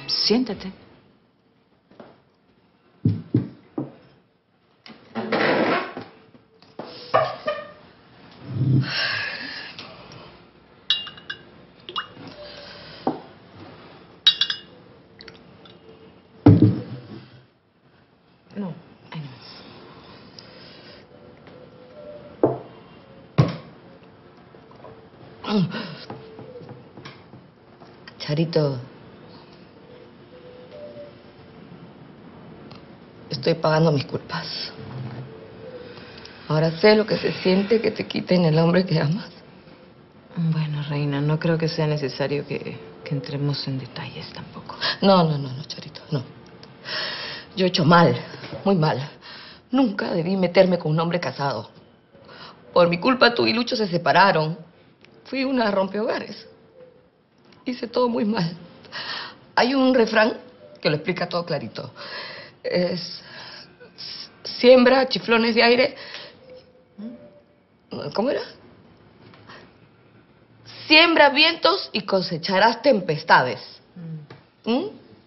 Siéntate. No, ay, no. Charito, estoy pagando mis culpas. Ahora sé lo que se siente que te quiten el hombre que amas. Bueno, reina, no creo que sea necesario que entremos en detalles tampoco. No, Charito, no. Yo he hecho mal, muy mal. Nunca debí meterme con un hombre casado. Por mi culpa tú y Lucho se separaron. Fui una rompehogares. Hice todo muy mal. Hay un refrán que lo explica todo clarito. Es... siembra chiflones de aire... ¿Cómo era? Siembra vientos y cosecharás tempestades. ¿Mm?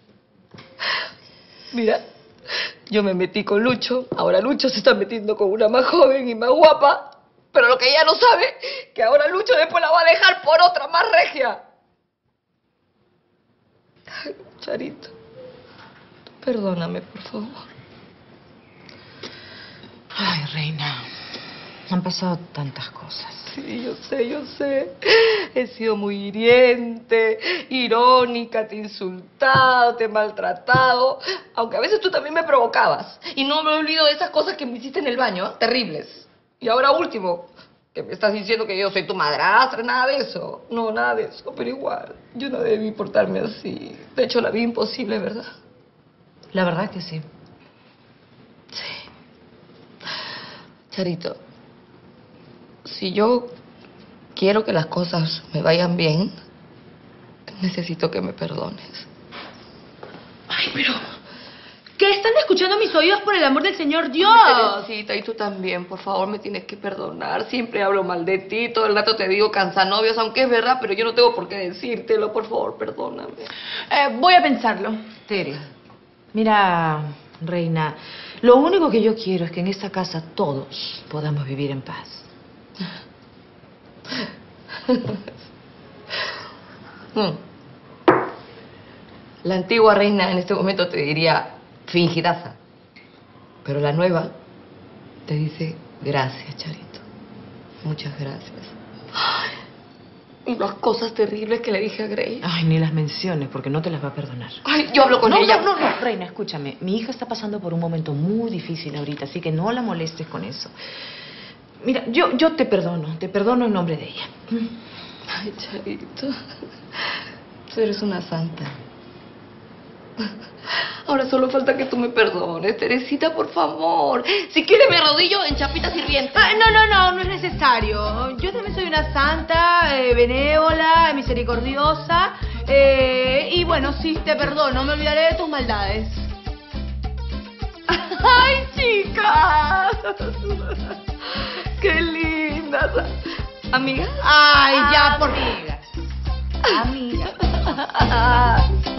Mira, yo me metí con Lucho. Ahora Lucho se está metiendo con una más joven y más guapa. Pero lo que ella no sabe, que ahora Lucho después la va a dejar por otra más regia. Ay, Charito, perdóname, por favor. Ay, reina, han pasado tantas cosas. Sí, yo sé. He sido muy hiriente, irónica, te he insultado, te he maltratado. Aunque a veces tú también me provocabas. Y no me olvido de esas cosas que me hiciste en el baño, ¿eh? Terribles. Y ahora último, que me estás diciendo que yo soy tu madrastra, nada de eso. No, nada de eso, pero igual, yo no debí portarme así. De hecho, la vi imposible, ¿verdad? La verdad que sí. Sí. Charito, si yo quiero que las cosas me vayan bien, necesito que me perdones. Ay, pero... ¿qué están escuchando mis oídos, por el amor del Señor Dios? Teresita, y tú también, por favor, me tienes que perdonar. Siempre hablo mal de ti, todo el rato te digo cansanovios, aunque es verdad, pero yo no tengo por qué decírtelo. Por favor, perdóname. Voy a pensarlo. Tere, mira, reina, lo único que yo quiero es que en esta casa todos podamos vivir en paz. La antigua reina en este momento te diría fingidaza, pero la nueva te dice gracias, Charito. Muchas gracias. Ay, y las cosas terribles que le dije a Grace. Ay, ni las menciones, porque no te las va a perdonar. Ay, yo hablo con ella. No, reina, escúchame. Mi hija está pasando por un momento muy difícil ahorita, así que no la molestes con eso. Mira, yo te perdono en nombre de ella. Ay, Charito, tú eres una santa. Ahora solo falta que tú me perdones, Teresita, por favor. Si quieres me arrodillo en chapita sirviente. Ay, no es necesario. Yo también soy una santa, benévola, misericordiosa. Y bueno, sí, te perdono, me olvidaré de tus maldades. ¡Ay, chicas! ¡Qué lindas! ¿Amigas? Ay, ya, por... Amigas. Amigas.